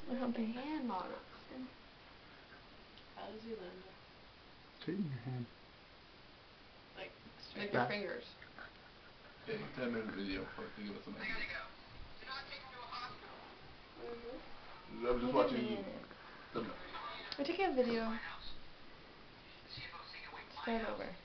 Look how big. Hand models. How does he learn that? Straighten your hand. Like your fingers. Okay, 10-minute video. What can you give us an idea? I was just watching the... We're taking a video. Start over.